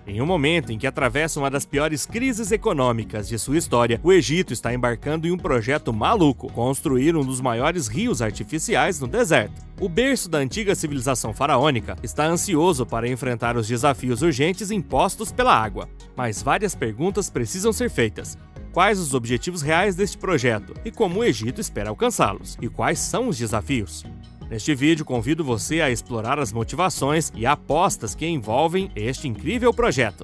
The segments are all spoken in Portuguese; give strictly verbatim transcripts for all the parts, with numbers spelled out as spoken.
Em um momento em que atravessa uma das piores crises econômicas de sua história, o Egito está embarcando em um projeto maluco: construir um dos maiores rios artificiais no deserto. O berço da antiga civilização faraônica está ansioso para enfrentar os desafios urgentes impostos pela água. Mas várias perguntas precisam ser feitas. Quais os objetivos reais deste projeto e como o Egito espera alcançá-los? E quais são os desafios? Neste vídeo, convido você a explorar as motivações e apostas que envolvem este incrível projeto.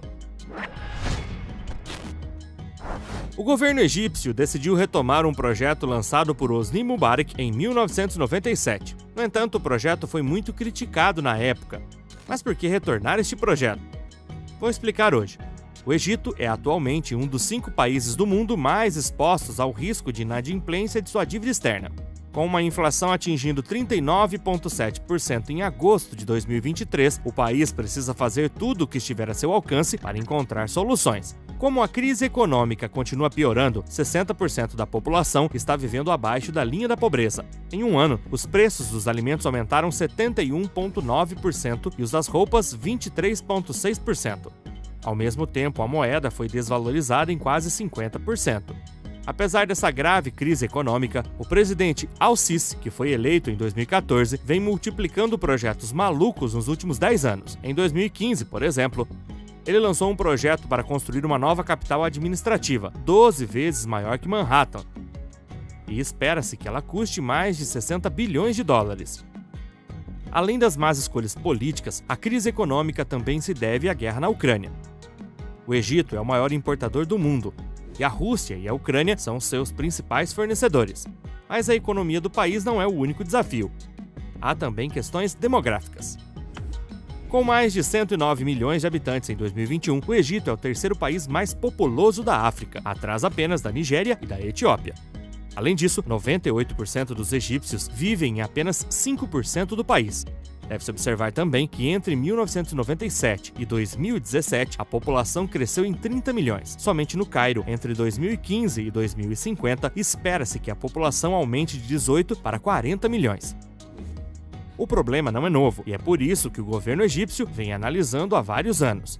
O governo egípcio decidiu retomar um projeto lançado por Hosni Mubarak em mil novecentos e noventa e sete. No entanto, o projeto foi muito criticado na época. Mas por que retornar este projeto? Vou explicar hoje. O Egito é atualmente um dos cinco países do mundo mais expostos ao risco de inadimplência de sua dívida externa. Com uma inflação atingindo trinta e nove vírgula sete por cento em agosto de dois mil e vinte e três, o país precisa fazer tudo o que estiver a seu alcance para encontrar soluções. Como a crise econômica continua piorando, sessenta por cento da população está vivendo abaixo da linha da pobreza. Em um ano, os preços dos alimentos aumentaram setenta e um vírgula nove por cento e os das roupas vinte e três vírgula seis por cento. Ao mesmo tempo, a moeda foi desvalorizada em quase cinquenta por cento. Apesar dessa grave crise econômica, o presidente Al-Sisi, que foi eleito em dois mil e quatorze, vem multiplicando projetos malucos nos últimos dez anos. Em dois mil e quinze, por exemplo, ele lançou um projeto para construir uma nova capital administrativa, doze vezes maior que Manhattan. E espera-se que ela custe mais de sessenta bilhões de dólares. Além das más escolhas políticas, a crise econômica também se deve à guerra na Ucrânia. O Egito é o maior importador do mundo, e a Rússia e a Ucrânia são seus principais fornecedores. Mas a economia do país não é o único desafio. Há também questões demográficas. Com mais de cento e nove milhões de habitantes em dois mil e vinte e um, o Egito é o terceiro país mais populoso da África, atrás apenas da Nigéria e da Etiópia. Além disso, noventa e oito por cento dos egípcios vivem em apenas cinco por cento do país. Deve-se observar também que entre mil novecentos e noventa e sete e dois mil e dezessete, a população cresceu em trinta milhões. Somente no Cairo, entre dois mil e quinze e dois mil e cinquenta, espera-se que a população aumente de dezoito para quarenta milhões. O problema não é novo, e é por isso que o governo egípcio vem analisando há vários anos.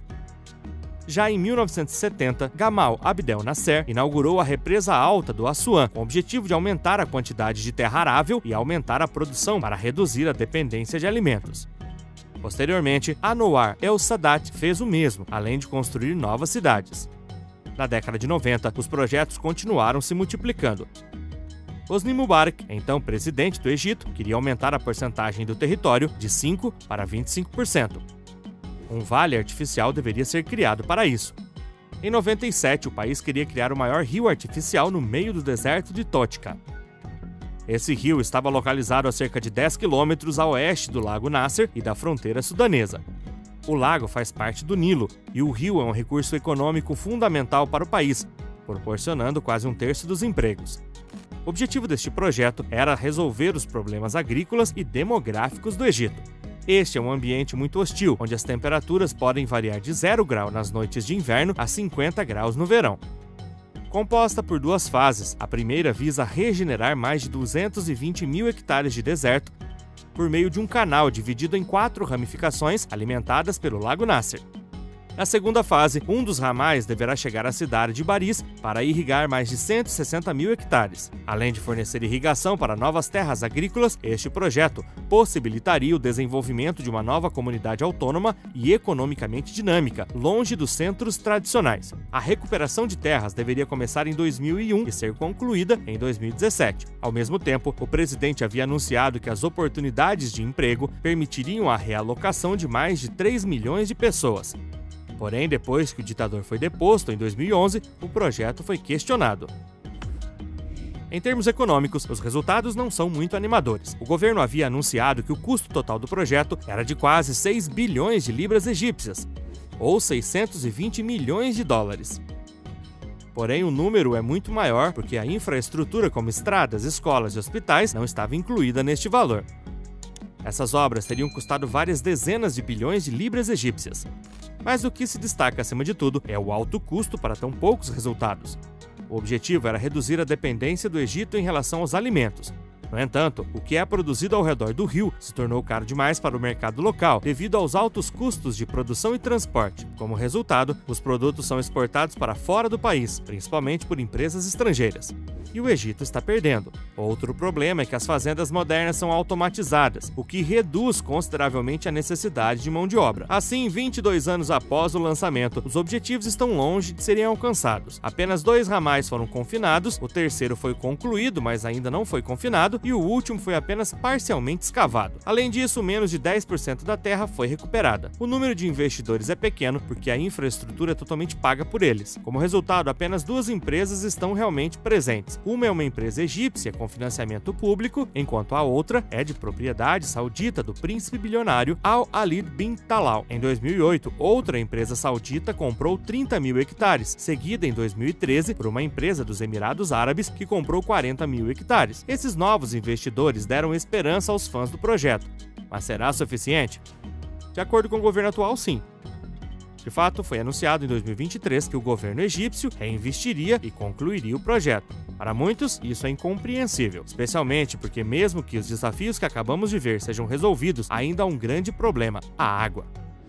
Já em mil novecentos e setenta, Gamal Abdel Nasser inaugurou a represa alta do Assuan, com o objetivo de aumentar a quantidade de terra arável e aumentar a produção para reduzir a dependência de alimentos. Posteriormente, Anwar el-Sadat fez o mesmo, além de construir novas cidades. Na década de noventa, os projetos continuaram se multiplicando. Hosni Mubarak, então presidente do Egito, queria aumentar a porcentagem do território de cinco para vinte e cinco por cento. Um vale artificial deveria ser criado para isso. Em noventa e sete, o país queria criar o maior rio artificial no meio do deserto de Totka. Esse rio estava localizado a cerca de dez quilômetros a oeste do Lago Nasser e da fronteira sudanesa. O lago faz parte do Nilo, e o rio é um recurso econômico fundamental para o país, proporcionando quase um terço dos empregos. O objetivo deste projeto era resolver os problemas agrícolas e demográficos do Egito. Este é um ambiente muito hostil, onde as temperaturas podem variar de zero grau nas noites de inverno a cinquenta graus no verão. Composta por duas fases, a primeira visa regenerar mais de duzentos e vinte mil hectares de deserto por meio de um canal dividido em quatro ramificações alimentadas pelo Lago Nasser. Na segunda fase, um dos ramais deverá chegar à cidade de Baris para irrigar mais de cento e sessenta mil hectares. Além de fornecer irrigação para novas terras agrícolas, este projeto possibilitaria o desenvolvimento de uma nova comunidade autônoma e economicamente dinâmica, longe dos centros tradicionais. A recuperação de terras deveria começar em dois mil e um e ser concluída em dois mil e dezessete. Ao mesmo tempo, o presidente havia anunciado que as oportunidades de emprego permitiriam a realocação de mais de três milhões de pessoas. Porém, depois que o ditador foi deposto em dois mil e onze, o projeto foi questionado. Em termos econômicos, os resultados não são muito animadores. O governo havia anunciado que o custo total do projeto era de quase seis bilhões de libras egípcias, ou seiscentos e vinte milhões de dólares. Porém, o número é muito maior porque a infraestrutura como estradas, escolas e hospitais não estava incluída neste valor. Essas obras teriam custado várias dezenas de bilhões de libras egípcias. Mas o que se destaca acima de tudo é o alto custo para tão poucos resultados. O objetivo era reduzir a dependência do Egito em relação aos alimentos. No entanto, o que é produzido ao redor do rio se tornou caro demais para o mercado local devido aos altos custos de produção e transporte. Como resultado, os produtos são exportados para fora do país, principalmente por empresas estrangeiras. E o Egito está perdendo. Outro problema é que as fazendas modernas são automatizadas, o que reduz consideravelmente a necessidade de mão de obra. Assim, vinte e dois anos após o lançamento, os objetivos estão longe de serem alcançados. Apenas dois ramais foram confinados, o terceiro foi concluído, mas ainda não foi confinado, e o último foi apenas parcialmente escavado. Além disso, menos de dez por cento da terra foi recuperada. O número de investidores é pequeno porque a infraestrutura é totalmente paga por eles. Como resultado, apenas duas empresas estão realmente presentes. Uma é uma empresa egípcia com financiamento público, enquanto a outra é de propriedade saudita do príncipe bilionário Al-Walid bin Talal. Em dois mil e oito, outra empresa saudita comprou trinta mil hectares, seguida em dois mil e treze por uma empresa dos Emirados Árabes que comprou quarenta mil hectares. Esses novos investidores deram esperança aos fãs do projeto. Mas será suficiente? De acordo com o governo atual, sim. De fato, foi anunciado em dois mil e vinte e três que o governo egípcio reinvestiria e concluiria o projeto. Para muitos, isso é incompreensível, especialmente porque mesmo que os desafios que acabamos de ver sejam resolvidos, ainda há um grande problema: a água.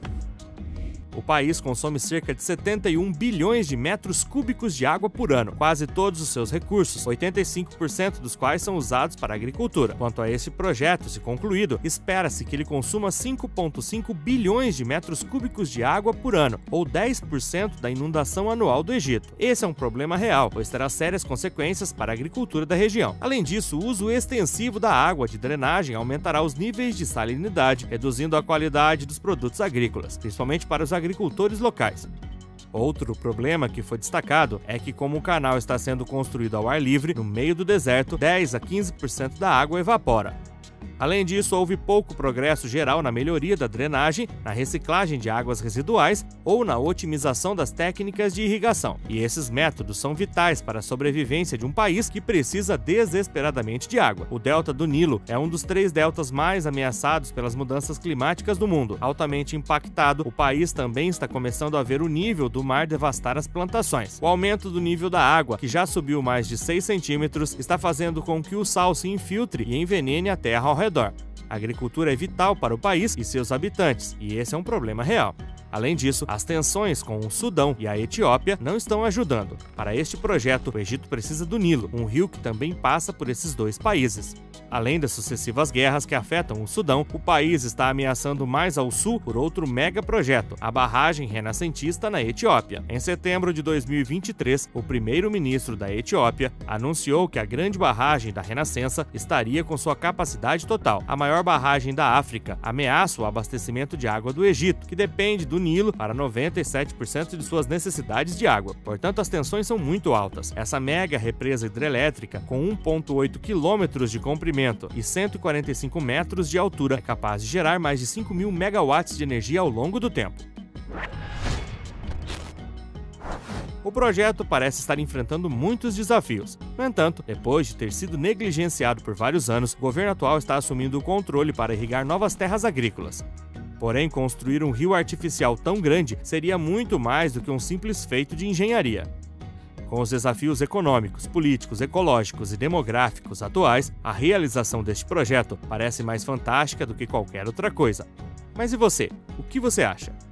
O país consome cerca de setenta e um bilhões de metros cúbicos de água por ano, quase todos os seus recursos, oitenta e cinco por cento dos quais são usados para a agricultura. Quanto a esse projeto, se concluído, espera-se que ele consuma cinco vírgula cinco bilhões de metros cúbicos de água por ano, ou dez por cento da inundação anual do Egito. Esse é um problema real, pois terá sérias consequências para a agricultura da região. Além disso, o uso extensivo da água de drenagem aumentará os níveis de salinidade, reduzindo a qualidade dos produtos agrícolas, principalmente para os agricultores agricultores locais. Outro problema que foi destacado é que, como o canal está sendo construído ao ar livre, no meio do deserto, dez a quinze por cento da água evapora. Além disso, houve pouco progresso geral na melhoria da drenagem, na reciclagem de águas residuais ou na otimização das técnicas de irrigação. E esses métodos são vitais para a sobrevivência de um país que precisa desesperadamente de água. O Delta do Nilo é um dos três deltas mais ameaçados pelas mudanças climáticas do mundo. Altamente impactado, o país também está começando a ver o nível do mar devastar as plantações. O aumento do nível da água, que já subiu mais de seis centímetros, está fazendo com que o sal se infiltre e envenene a terra ao redor. A agricultura é vital para o país e seus habitantes, e esse é um problema real. Além disso, as tensões com o Sudão e a Etiópia não estão ajudando. Para este projeto, o Egito precisa do Nilo, um rio que também passa por esses dois países. Além das sucessivas guerras que afetam o Sudão, o país está ameaçando mais ao sul por outro mega projeto, a barragem renascentista na Etiópia. Em setembro de dois mil e vinte e três, o primeiro-ministro da Etiópia anunciou que a grande barragem da Renascença estaria com sua capacidade total. A maior barragem da África ameaça o abastecimento de água do Egito, que depende do Nilo para noventa e sete por cento de suas necessidades de água. Portanto, as tensões são muito altas. Essa mega represa hidrelétrica, com um vírgula oito quilômetros de comprimento e cento e quarenta e cinco metros de altura, é capaz de gerar mais de cinco mil megawatts de energia ao longo do tempo. O projeto parece estar enfrentando muitos desafios. No entanto, depois de ter sido negligenciado por vários anos, o governo atual está assumindo o controle para irrigar novas terras agrícolas. Porém, construir um rio artificial tão grande seria muito mais do que um simples feito de engenharia. Com os desafios econômicos, políticos, ecológicos e demográficos atuais, a realização deste projeto parece mais fantástica do que qualquer outra coisa. Mas e você? O que você acha?